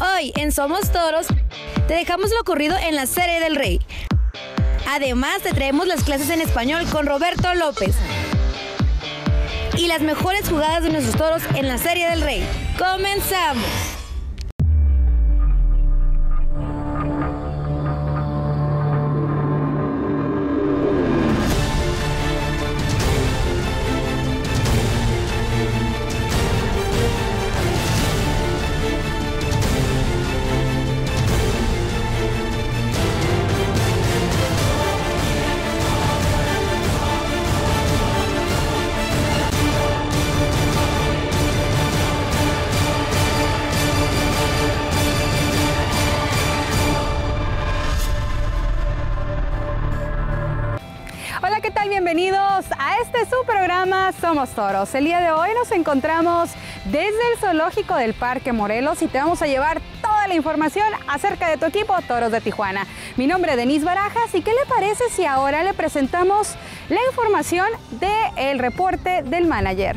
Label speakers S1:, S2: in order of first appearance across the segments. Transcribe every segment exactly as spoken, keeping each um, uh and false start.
S1: Hoy en Somos Toros te dejamos lo ocurrido en la Serie del Rey. Además te traemos las clases en español con Roberto López y las mejores jugadas de nuestros toros en la Serie del Rey. ¡Comenzamos!
S2: Hola, ¿qué tal? Bienvenidos a este su programa Somos Toros. El día de hoy nos encontramos desde el Zoológico del Parque Morelos y te vamos a llevar toda la información acerca de tu equipo Toros de Tijuana. Mi nombre es Denise Barajas y ¿qué le parece si ahora le presentamos la información del reporte del manager?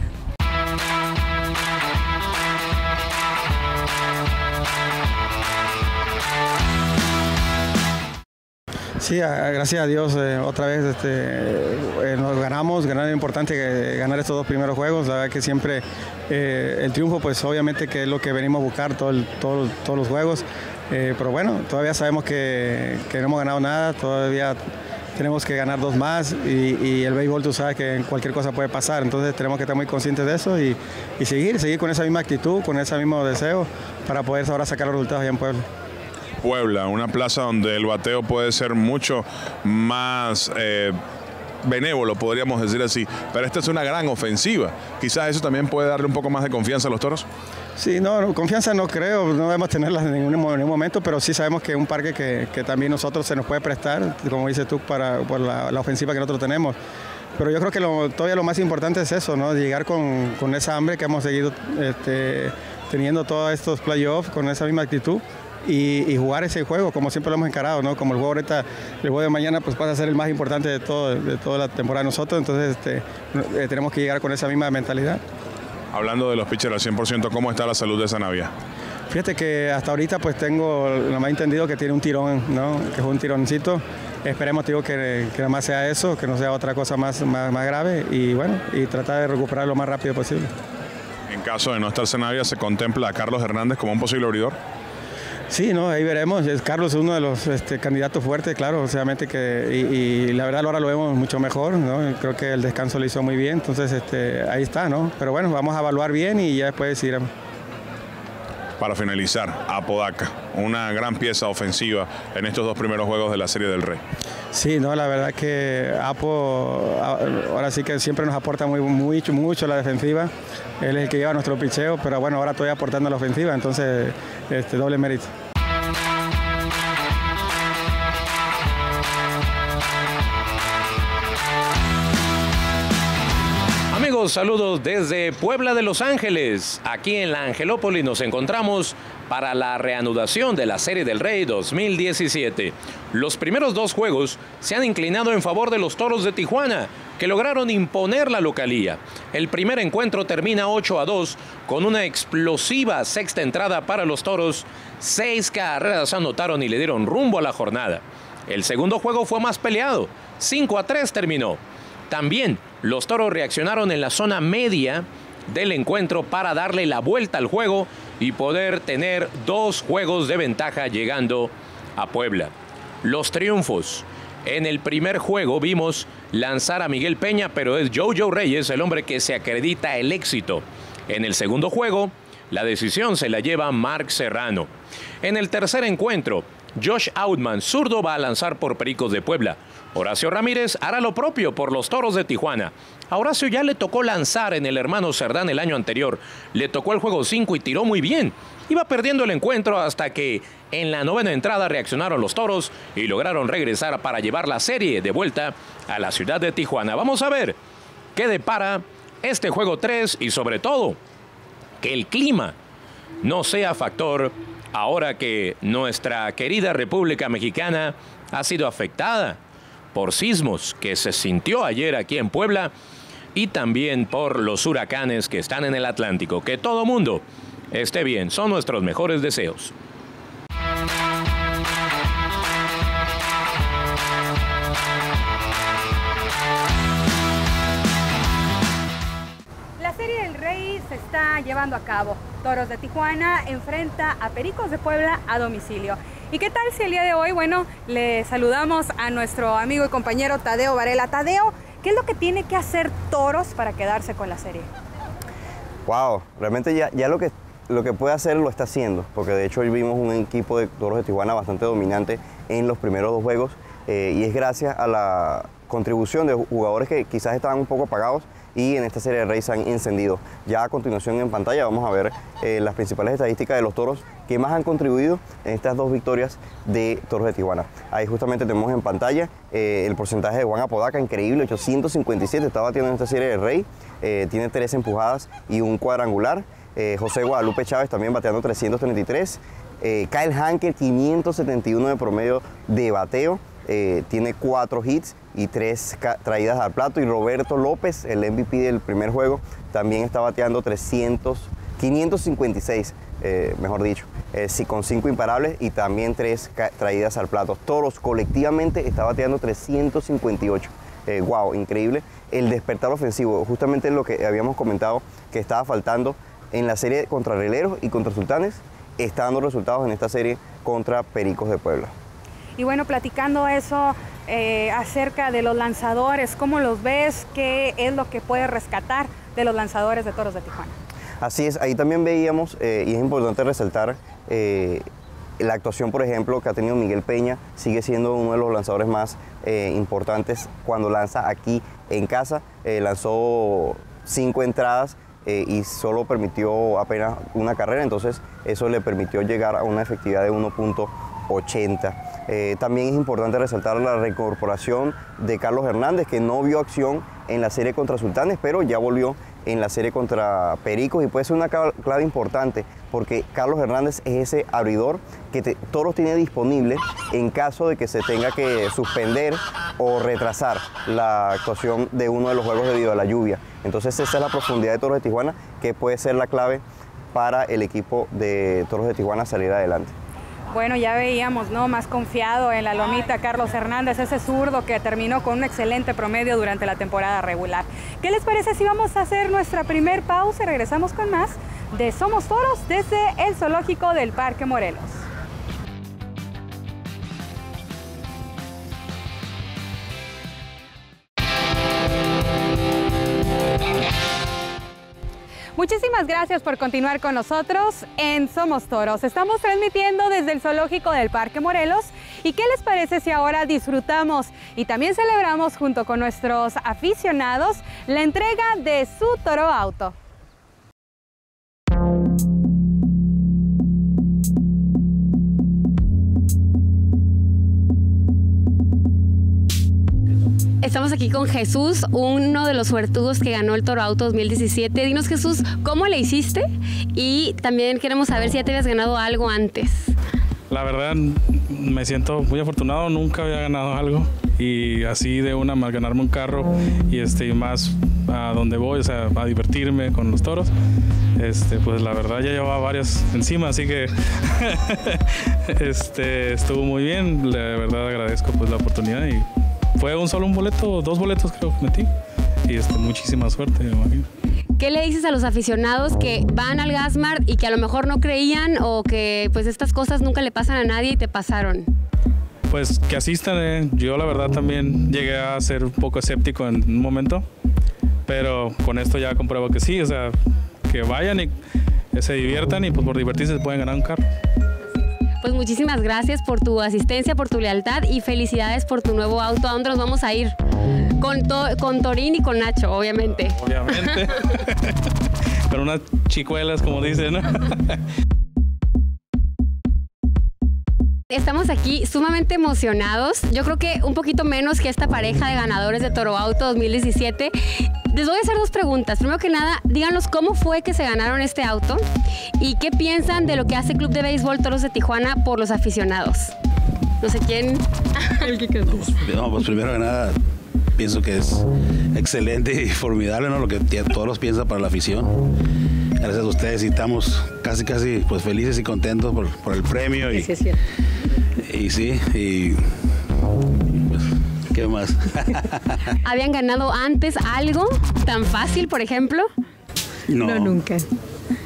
S3: Sí, gracias a Dios, eh, otra vez este, eh, nos ganamos, ganar es importante, eh, ganar estos dos primeros juegos, la verdad que siempre eh, el triunfo pues obviamente que es lo que venimos a buscar todo el, todo, todos los juegos, eh, pero bueno, todavía sabemos que, que no hemos ganado nada, todavía tenemos que ganar dos más y, y el béisbol tú sabes que cualquier cosa puede pasar, entonces tenemos que estar muy conscientes de eso y, y seguir, seguir con esa misma actitud, con ese mismo deseo para poder ahora sacar los resultados allá en Puebla.
S4: Puebla, una plaza donde el bateo puede ser mucho más eh, benévolo, podríamos decir así, pero esta es una gran ofensiva. Quizás eso también puede darle un poco más de confianza a los toros.
S3: Sí, no, confianza no creo, no debemos tenerla en ningún, en ningún momento, pero sí sabemos que es un parque que, que también nosotros se nos puede prestar, como dices tú, para, por la, la ofensiva que nosotros tenemos. Pero yo creo que lo, todavía lo más importante es eso, ¿no? Llegar con, con esa hambre que hemos seguido este, teniendo todos estos playoffs, con esa misma actitud. Y, y jugar ese juego como siempre lo hemos encarado, ¿no? Como el juego ahorita, el juego de mañana pues pasa a ser el más importante de, todo, de toda la temporada de nosotros, entonces este, eh, tenemos que llegar con esa misma mentalidad.
S4: Hablando de los pitchers al cien por ciento, ¿cómo está la salud de Sanabria?
S3: Fíjate que hasta ahorita pues tengo lo más entendido que tiene un tirón, ¿no? Que es un tironcito, esperemos digo, que, que nada más sea eso, que no sea otra cosa más, más, más grave y bueno, y tratar de recuperar lo más rápido posible.
S4: En caso de no estar Sanabria, ¿se contempla a Carlos Hernández como un posible abridor?
S3: Sí, no, ahí veremos. Carlos es uno de los este, candidatos fuertes, claro, obviamente que y, y la verdad ahora lo vemos mucho mejor, ¿no? Creo que el descanso lo hizo muy bien, entonces este, ahí está, ¿no? Pero bueno, vamos a evaluar bien y ya después decidiremos.
S4: Para finalizar, Apodaca, una gran pieza ofensiva en estos dos primeros juegos de la Serie del Rey.
S3: Sí, no, la verdad que Apo ahora sí que siempre nos aporta muy, mucho, mucho la defensiva. Él es el que lleva nuestro picheo, pero bueno, ahora estoy aportando la ofensiva, entonces este, doble mérito.
S5: Amigos, saludos desde Puebla de Los Ángeles. Aquí en la Angelópolis nos encontramos para la reanudación de la Serie del Rey dos mil diecisiete. Los primeros dos juegos se han inclinado en favor de los Toros de Tijuana, que lograron imponer la localía. El primer encuentro termina ocho a dos con una explosiva sexta entrada para los Toros. Seis carreras anotaron y le dieron rumbo a la jornada. El segundo juego fue más peleado. cinco a tres terminó. También los Toros reaccionaron en la zona media del encuentro para darle la vuelta al juego y poder tener dos juegos de ventaja llegando a Puebla. Los triunfos. En el primer juego vimos lanzar a Miguel Peña, pero es Jojo Reyes el hombre que se acredita el éxito. En el segundo juego, la decisión se la lleva Mark Serrano. En el tercer encuentro, Josh Outman, zurdo, va a lanzar por Pericos de Puebla. Horacio Ramírez hará lo propio por los Toros de Tijuana. A Horacio ya le tocó lanzar en el Hermano Cerdán el año anterior. Le tocó el juego cinco y tiró muy bien. Iba perdiendo el encuentro hasta que en la novena entrada reaccionaron los Toros y lograron regresar para llevar la serie de vuelta a la ciudad de Tijuana. Vamos a ver qué depara este juego tres y sobre todo que el clima no sea factor ahora que nuestra querida República Mexicana ha sido afectada por sismos que se sintió ayer aquí en Puebla y también por los huracanes que están en el Atlántico. Que todo mundo esté bien, son nuestros mejores deseos.
S2: llevando a cabo. Toros de Tijuana enfrenta a Pericos de Puebla a domicilio. ¿Y qué tal si el día de hoy, bueno, le saludamos a nuestro amigo y compañero Tadeo Varela? Tadeo, ¿qué es lo que tiene que hacer Toros para quedarse con la serie?
S6: Wow, realmente ya, ya lo, que, lo que puede hacer lo está haciendo, porque de hecho hoy vimos un equipo de Toros de Tijuana bastante dominante en los primeros dos juegos, eh, y es gracias a la contribución de jugadores que quizás estaban un poco apagados y en esta serie de Rey se han encendido. Ya a continuación en pantalla vamos a ver eh, las principales estadísticas de los Toros que más han contribuido en estas dos victorias de Toros de Tijuana. Ahí justamente tenemos en pantalla eh, el porcentaje de Juan Apodaca, increíble, ochocientos cincuenta y siete, está batiendo en esta serie de Rey, eh, tiene tres empujadas y un cuadrangular. Eh, José Guadalupe Chávez también bateando trescientos treinta y tres, eh, Kyle Hanker quinientos setenta y uno de promedio de bateo, eh, tiene cuatro hits y tres traídas al plato, y Roberto López, el M V P del primer juego, también está bateando trescientos, quinientos cincuenta y seis, eh, mejor dicho, eh, sí, con cinco imparables y también tres traídas al plato. Toros colectivamente está bateando trescientos cincuenta y ocho. Eh, wow, increíble. El despertar ofensivo, justamente lo que habíamos comentado que estaba faltando en la serie contra Rieleros y contra Sultanes, está dando resultados en esta serie contra Pericos de Puebla.
S2: Y bueno, platicando eso eh, acerca de los lanzadores, ¿cómo los ves? ¿Qué es lo que puedes rescatar de los lanzadores de Toros de Tijuana?
S6: Así es, ahí también veíamos, eh, y es importante resaltar, eh, la actuación, por ejemplo, que ha tenido Miguel Peña. Sigue siendo uno de los lanzadores más eh, importantes cuando lanza aquí en casa. Eh, lanzó cinco entradas eh, y solo permitió apenas una carrera, entonces eso le permitió llegar a una efectividad de uno punto ochenta. Eh, también es importante resaltar la reincorporación de Carlos Hernández, que no vio acción en la serie contra Sultanes, pero ya volvió en la serie contra Pericos, y puede ser una clave importante porque Carlos Hernández es ese abridor que te, Toros tiene disponible en caso de que se tenga que suspender o retrasar la actuación de uno de los juegos debido a la lluvia. Entonces esa es la profundidad de Toros de Tijuana, que puede ser la clave para el equipo de Toros de Tijuana salir adelante.
S2: Bueno, ya veíamos, ¿no?, más confiado en la lomita Carlos Hernández, ese zurdo que terminó con un excelente promedio durante la temporada regular. ¿Qué les parece si vamos a hacer nuestra primer pausa y regresamos con más de Somos Toros desde el Zoológico del Parque Morelos? Muchísimas gracias por continuar con nosotros en Somos Toros. Estamos transmitiendo desde el Zoológico del Parque Morelos. ¿Y qué les parece si ahora disfrutamos y también celebramos junto con nuestros aficionados la entrega de su Toro Auto?
S7: Estamos aquí con Jesús, uno de los suertudos que ganó el Toro Auto dos mil diecisiete. Dinos, Jesús, ¿cómo le hiciste? Y también queremos saber si ya te habías ganado algo antes.
S8: La verdad, me siento muy afortunado, nunca había ganado algo. Y así de una, más ganarme un carro y este, más a donde voy, o sea, a divertirme con los toros. Este, pues la verdad ya llevaba varias encima, así que este, estuvo muy bien. La verdad agradezco pues la oportunidad, y fue un solo un boleto, dos boletos creo que metí, y este, muchísima suerte, me imagino.
S7: ¿Qué le dices a los aficionados que van al Gasmart y que a lo mejor no creían, o que pues estas cosas nunca le pasan a nadie y te pasaron?
S8: Pues que asistan, eh. Yo la verdad también llegué a ser un poco escéptico en un momento, pero con esto ya compruebo que sí, o sea, que vayan y se diviertan, y pues por divertirse se pueden ganar un carro.
S7: Pues muchísimas gracias por tu asistencia, por tu lealtad, y felicidades por tu nuevo auto. ¿A dónde nos vamos a ir? Con, to con Torín y con Nacho, obviamente.
S8: Obviamente. Con unas chicuelas, como dicen, ¿no?
S7: Estamos aquí sumamente emocionados. Yo creo que un poquito menos que esta pareja de ganadores de Toro Auto dos mil diecisiete. Les voy a hacer dos preguntas. Primero que nada, díganos cómo fue que se ganaron este auto y qué piensan de lo que hace Club de Béisbol Toros de Tijuana por los aficionados. No sé quién. El que canta.
S9: No, pues primero que nada, pienso que es excelente y formidable, ¿no?, lo que todos piensan para la afición. Gracias a ustedes, y estamos casi, casi pues felices y contentos por, por el premio. Y, sí, es cierto. Y sí, y pues, ¿qué más?
S7: ¿Habían ganado antes algo tan fácil, por ejemplo?
S9: No,
S10: no nunca.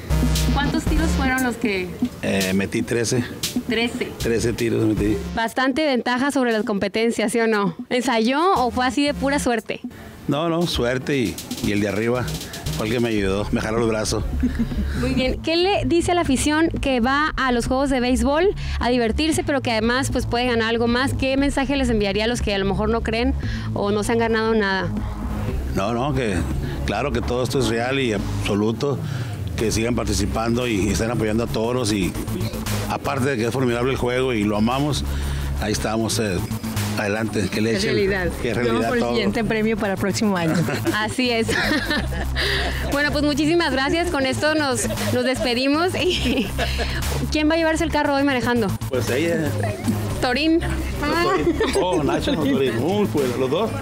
S7: ¿Cuántos tiros fueron los que...?
S9: Eh, metí trece.
S7: trece.
S9: trece tiros metí.
S7: Bastante ventaja sobre las competencias, ¿sí o no? ¿Ensayó o fue así de pura suerte?
S9: No, no, suerte y, y el de arriba fue el que me ayudó, me jaló los brazos.
S7: Muy bien. ¿Qué le dice a la afición que va a los juegos de béisbol a divertirse, pero que además pues puede ganar algo más? ¿Qué mensaje les enviaría a los que a lo mejor no creen o no se han ganado nada?
S9: No, no, que claro que todo esto es real y absoluto, que sigan participando y, y estén apoyando a toros y aparte de que es formidable el juego y lo amamos, ahí estamos. Eh, Adelante, que le echen.
S10: Realidad.
S9: Que realidad
S10: Vamos por el
S9: todo.
S10: siguiente premio para el próximo año.
S7: Así es. Bueno, pues muchísimas gracias. Con esto nos, nos despedimos. ¿Quién va a llevarse el carro hoy manejando?
S9: Pues ella.
S7: Torín.
S9: Oh, Nacho, no, Torín. Uh, pues los dos.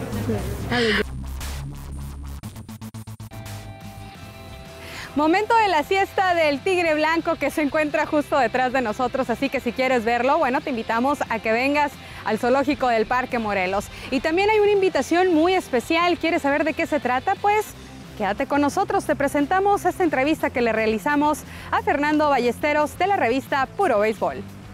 S2: Momento de la siesta del tigre blanco que se encuentra justo detrás de nosotros, así que si quieres verlo, bueno, te invitamos a que vengas al Zoológico del Parque Morelos. Y también hay una invitación muy especial. ¿Quieres saber de qué se trata? Pues quédate con nosotros, te presentamos esta entrevista que le realizamos a Fernando Ballesteros de la revista Puro Béisbol.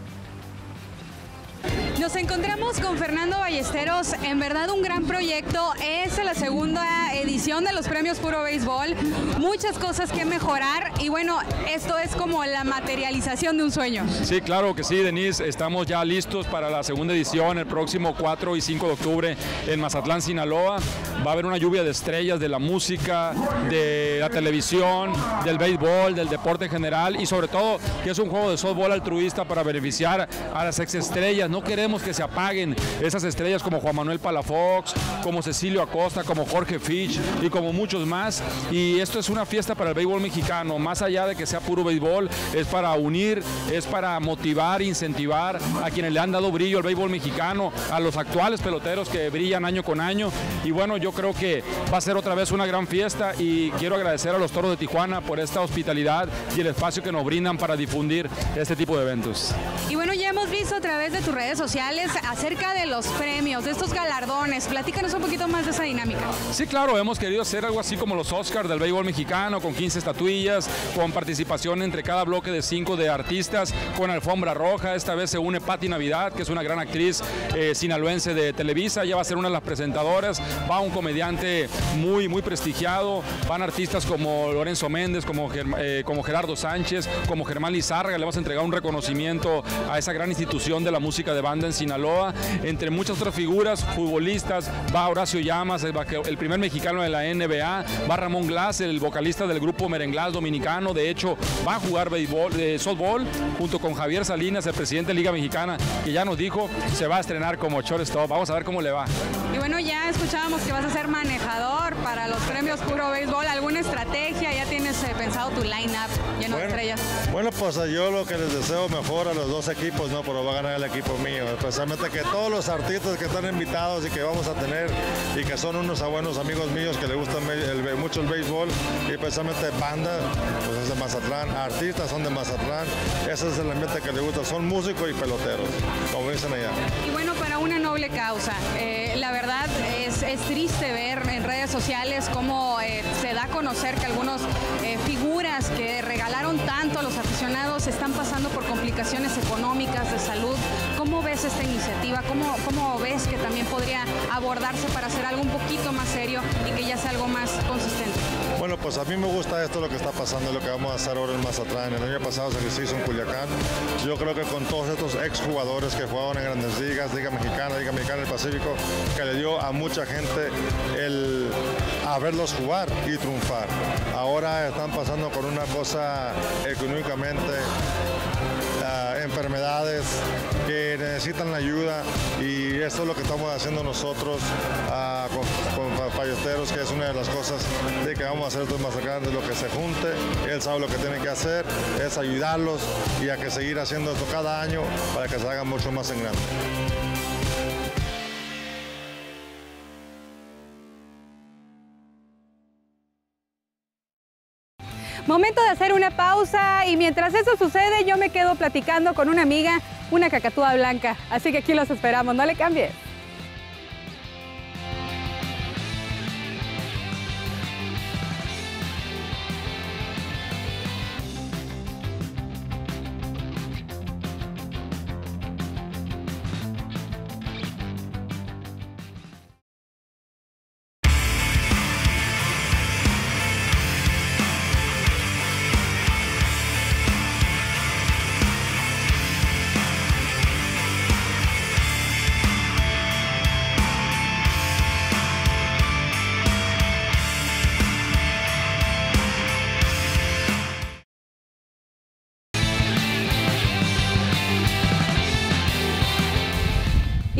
S2: Nos encontramos con Fernando Ballesteros, en verdad un gran proyecto, es la segunda edición de los premios Puro Béisbol, muchas cosas que mejorar y bueno, esto es como la materialización de un sueño.
S11: Sí, claro que sí, Denise, estamos ya listos para la segunda edición el próximo cuatro y cinco de octubre en Mazatlán, Sinaloa. Va a haber una lluvia de estrellas de la música, de la televisión, del béisbol, del deporte en general y sobre todo que es un juego de softball altruista para beneficiar a las exestrellas. No queremos que se apaguen esas estrellas como Juan Manuel Palafox, como Cecilio Acosta, como Jorge Fitch y como muchos más. Y esto es una fiesta para el béisbol mexicano, más allá de que sea puro béisbol, es para unir, es para motivar, incentivar a quienes le han dado brillo al béisbol mexicano, a los actuales peloteros que brillan año con año. Y bueno, yo creo que va a ser otra vez una gran fiesta y quiero agradecer a los Toros de Tijuana por esta hospitalidad y el espacio que nos brindan para difundir este tipo de eventos.
S2: Y bueno, ya hemos visto a través de tus redes sociales acerca de los premios, de estos galardones. Platícanos un poquito más de esa dinámica.
S11: Sí, claro, hemos querido hacer algo así como los Oscars del béisbol mexicano, con quince estatuillas, con participación entre cada bloque de cinco de artistas, con alfombra roja. Esta vez se une Patti Navidad, que es una gran actriz eh, sinaloense de Televisa, ella va a ser una de las presentadoras, va un comediante muy, muy prestigiado, van artistas como Lorenzo Méndez, como, eh, como Gerardo Sánchez, como Germán Lizárraga, le vamos a entregar un reconocimiento a esa gran institución de la música de banda en Sinaloa, entre muchas otras figuras, futbolistas, va Horacio Llamas, el, el primer mexicano de la N B A, va Ramón Glass, el vocalista del grupo Merenglás dominicano, de hecho va a jugar béisbol, eh, softball, junto con Javier Salinas, el presidente de Liga Mexicana, que ya nos dijo, se va a estrenar como shortstop, vamos a ver cómo le va.
S2: Y bueno, ya escuchábamos que vas a ser manejador para los premios Puro Béisbol, ¿alguna estrategia? ¿Ya tienes eh, pensado tu line-up lleno
S12: bueno,
S2: de estrellas?
S12: Bueno, pues yo lo que les deseo mejor a los dos equipos, ¿no? Pero va a ganar el equipo mío, especialmente que todos los artistas que están invitados y que vamos a tener y que son unos buenos amigos míos que les gusta el, el, mucho el béisbol y especialmente banda, pues es de Mazatlán, artistas son de Mazatlán, ese es el ambiente que les gusta, son músicos y peloteros, como dicen allá.
S2: Y bueno, para una noble causa, eh, la verdad es, es triste ver en redes sociales cómo eh, se da a conocer que algunos eh, figuras que regalaron tanto a los aficionados están pasando por complicaciones económicas de salud. ¿Cómo ves esta iniciativa? ¿Cómo, cómo ves que también podría abordarse para hacer algo un poquito más serio y que ya sea algo más consistente?
S12: Bueno, pues a mí me gusta esto, lo que está pasando, lo que vamos a hacer ahora en Mazatlán. El año pasado se hizo en Culiacán. Yo creo que con todos estos exjugadores que jugaban en Grandes Ligas, Liga Mexicana, Liga Mexicana del Pacífico, que le dio a mucha gente el a verlos jugar y triunfar. Ahora están pasando por una cosa económicamente, uh, enfermedades que necesitan la ayuda y esto es lo que estamos haciendo nosotros uh, con, con Ballesteros, que es una de las cosas de que vamos a hacer esto más grande, lo que se junte, él sabe lo que tiene que hacer, es ayudarlos y a que seguir haciendo esto cada año para que se haga mucho más en grande.
S2: Momento de hacer una pausa y mientras eso sucede yo me quedo platicando con una amiga, una cacatúa blanca, así que aquí los esperamos, no le cambies.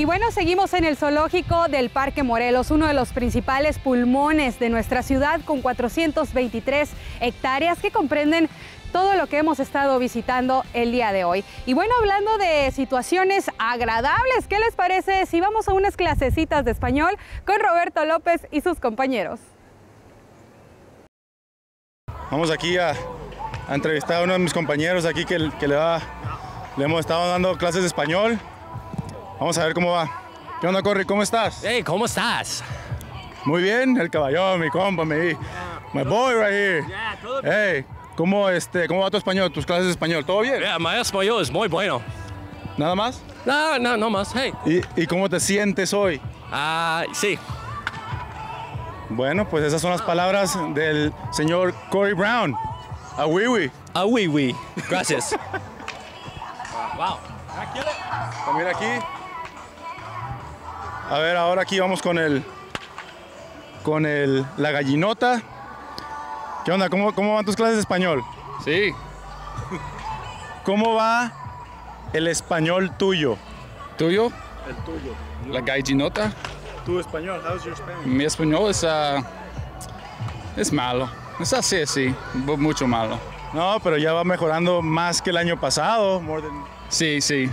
S2: Y bueno, seguimos en el zoológico del Parque Morelos, uno de los principales pulmones de nuestra ciudad, con cuatrocientas veintitrés hectáreas que comprenden todo lo que hemos estado visitando el día de hoy. Y bueno, hablando de situaciones agradables, ¿qué les parece si vamos a unas clasecitas de español con Roberto López y sus compañeros?
S10: Vamos aquí a, a entrevistar a uno de mis compañeros aquí que, que le, va, le hemos estado dando clases de español. Vamos a ver cómo va. ¿Qué onda, Corri? ¿Cómo estás?
S13: Hey, ¿cómo estás?
S10: Muy bien, el caballón, mi compa, mi, my boy right here. Hey, ¿cómo, este, ¿cómo va tu español, tus clases de español? ¿Todo bien?
S13: Yeah, mi español es muy bueno.
S10: ¿Nada más?
S13: No, no, no más, hey.
S10: ¿Y, y cómo te sientes hoy?
S13: Ah, uh, sí.
S10: Bueno, pues esas son las palabras del señor Corey Brown. A oui, oui.
S13: A oui, oui. Gracias. Wow.
S10: Mira aquí. A ver, ahora aquí vamos con el, con el, la gallinota. ¿Qué onda? ¿Cómo, cómo van tus clases de español?
S14: Sí.
S10: ¿Cómo va el español tuyo?
S14: ¿Tuyo?
S10: El tuyo.
S14: La gallinota.
S10: ¿Tu español? How's your Spanish?
S14: Mi español es, uh, es malo. Es así, así. Mucho malo.
S10: No, pero ya va mejorando más que el año pasado. More than...
S14: Sí, sí.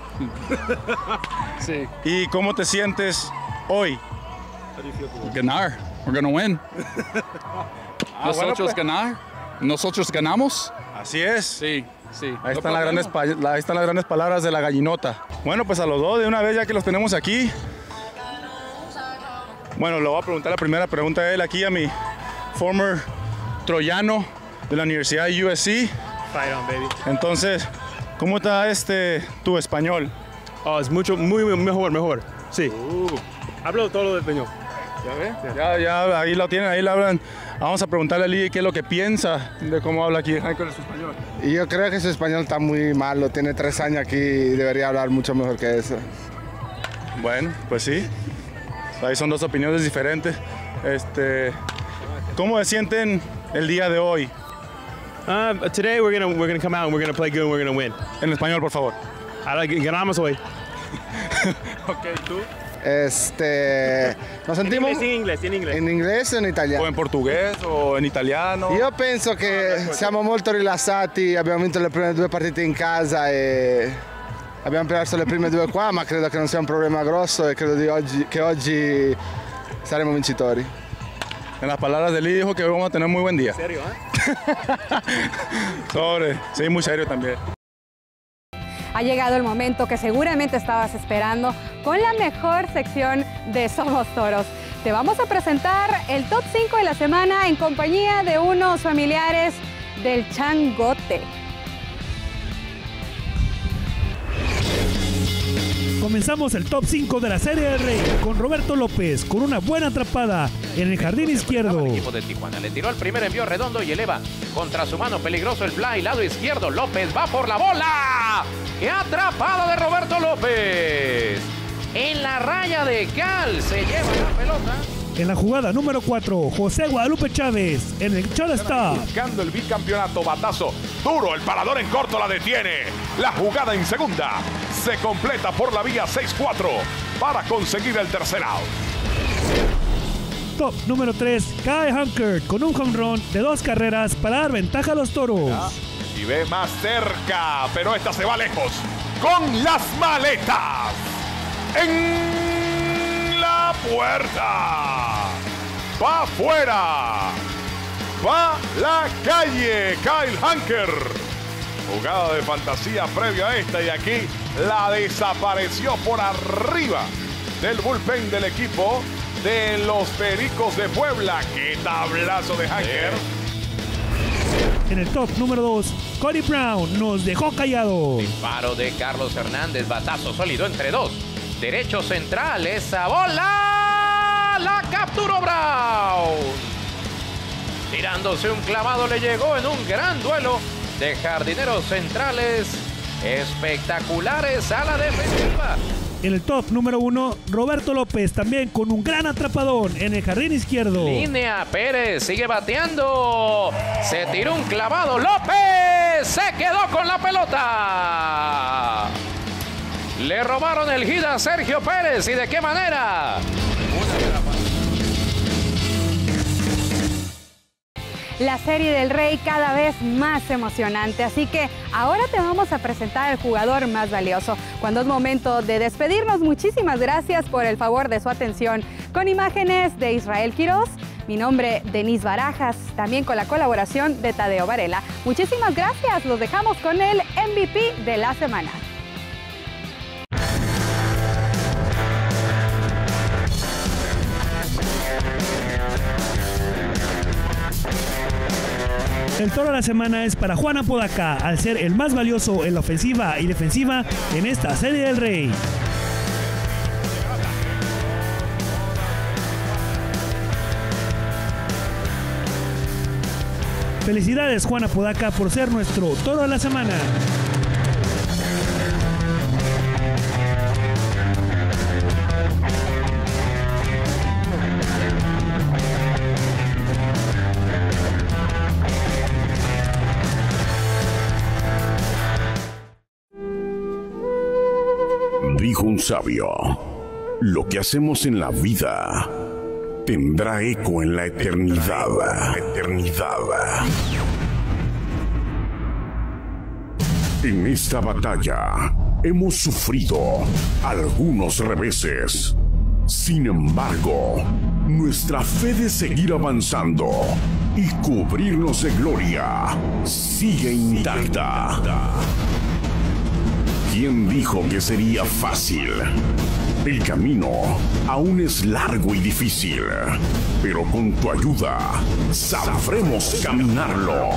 S10: Sí. ¿Y cómo te sientes hoy?
S14: Ganar. We're gonna win.
S10: Ah,
S14: Nosotros
S10: bueno, pues.
S14: ganar. Nosotros ganamos.
S10: Así es.
S14: Sí, sí.
S10: Ahí,
S14: No
S10: están las grandes,
S14: problema.
S10: ahí están las grandes palabras de la gallinota. Bueno, pues a los dos de una vez ya que los tenemos aquí. Bueno, le voy a preguntar la primera pregunta a él aquí, a mi former troyano de la Universidad de U S C.
S15: Fight on, baby.
S10: Entonces, ¿cómo está este tu español?
S15: Oh, es mucho, muy mejor, mejor. Sí.
S10: Uh.
S15: Hablo todo lo de español.
S10: ¿Ya ve? Ya, ya, ahí lo tienen, ahí lo hablan. Vamos a preguntarle a Lee qué es lo que piensa de cómo habla aquí Michael en su español.
S16: Y yo creo que su español está muy malo, tiene tres años aquí y debería hablar mucho mejor que eso.
S10: Bueno, pues sí. Ahí son dos opiniones diferentes. Este, ¿cómo se sienten el día de hoy?
S15: Uh, today we're gonna we're gonna come out and we're gonna play good and we're gonna win.
S10: En español, por favor.
S15: Ganamos hoy.
S10: Okay, ¿tú?
S16: Este, nos sentimos
S15: en inglés, en inglés.
S16: En inglés o en italiano?
S10: O en portugués o en italiano?
S16: Io penso che siamo molto rilassati, abbiamo vinto le prime due partite in casa e abbiamo perso le prime due qua, ma credo che non sia un problema grosso e credo di oggi, che oggi saremo vincitori.
S10: En las palabras de Lee dijo que vamos a tener muy buen día.
S15: ¿Serio, eh?
S10: Sobre, sí, muy serio también.
S2: Ha llegado el momento que seguramente estabas esperando con la mejor sección de Somos Toros. Te vamos a presentar el top cinco de la semana en compañía de unos familiares del Changote.
S17: Comenzamos el top cinco de la Serie del Rey con Roberto López con una buena atrapada en el jardín izquierdo.
S5: El equipo de Tijuana le tiró el primer envío redondo y eleva contra su mano peligroso el fly, lado izquierdo. López va por la bola. ¡Qué atrapada de Roberto López! En la raya de cal se lleva la pelota.
S17: En la jugada número cuatro, José Guadalupe Chávez en el shortstop.
S4: Buscando el bicampeonato, batazo duro, el parador en corto la detiene. La jugada en segunda se completa por la vía seis cuatro para conseguir el tercer out.
S17: Top número tres, Kyle Hunkert con un home run de dos carreras para dar ventaja a los Toros.
S4: Y ve más cerca, pero esta se va lejos. Con las maletas en la puerta. Va afuera. Va la calle. Kyle Hunkert. Jugada de fantasía previa a esta y aquí la desapareció por arriba del bullpen del equipo de los Pericos de Puebla. ¡Qué tablazo de Hunkert!
S17: En el top número dos, Cody Brown nos dejó callados.
S5: Disparo de Carlos Hernández, batazo sólido entre dos. Derecho central, esa bola la capturó Brown. Tirándose un clavado le llegó en un gran duelo de jardineros centrales espectaculares a la defensiva.
S17: En el top número uno, Roberto López también con un gran atrapadón en el jardín izquierdo.
S5: Línea Pérez, sigue bateando. Se tiró un clavado. López se quedó con la pelota. Le Le robaron el hit a Sergio Pérez. ¿Y de qué manera?
S2: La Serie del Rey cada vez más emocionante, así que ahora te vamos a presentar al jugador más valioso. Cuando es momento de despedirnos, muchísimas gracias por el favor de su atención. Con imágenes de Israel Quiroz, mi nombre Denise Barajas, también con la colaboración de Tadeo Varela. Muchísimas gracias, los dejamos con el M V P de la semana.
S17: El toro de la semana es para Juan Apodaca, al ser el más valioso en la ofensiva y defensiva en esta Serie del Rey. Felicidades, Juan Apodaca, por ser nuestro toro de la semana.
S18: Dijo un sabio, lo que hacemos en la vida tendrá eco en la eternidad. La eternidad. En esta batalla hemos sufrido algunos reveses. Sin embargo, nuestra fe de seguir avanzando y cubrirnos de gloria sigue intacta. ¿Quién dijo que sería fácil? El camino aún es largo y difícil, pero con tu ayuda sabremos caminarlo.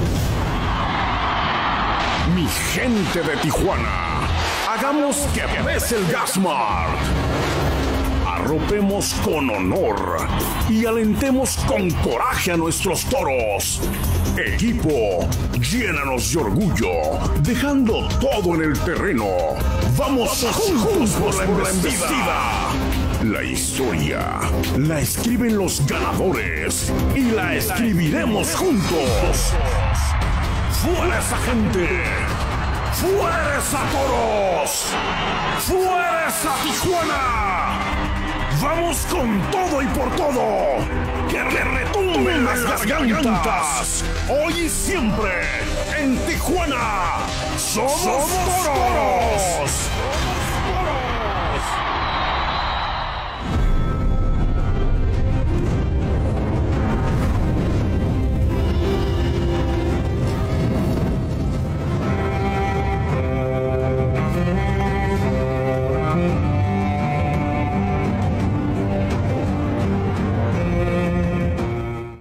S18: Mi gente de Tijuana, hagamos que pese el Gasmart. Arropemos con honor y alentemos con coraje a nuestros toros. Equipo, llénanos de orgullo, dejando todo en el terreno. Vamos juntos por la embestida. La historia la escriben los ganadores y la escribiremos juntos. ¡Fuera esa gente! ¡Fuera esa toros! ¡Fuera esa Tijuana! ¡Vamos con todo y por todo! ¡Que le retumben las gargantas! Hoy y siempre, en Tijuana, somos, somos toros.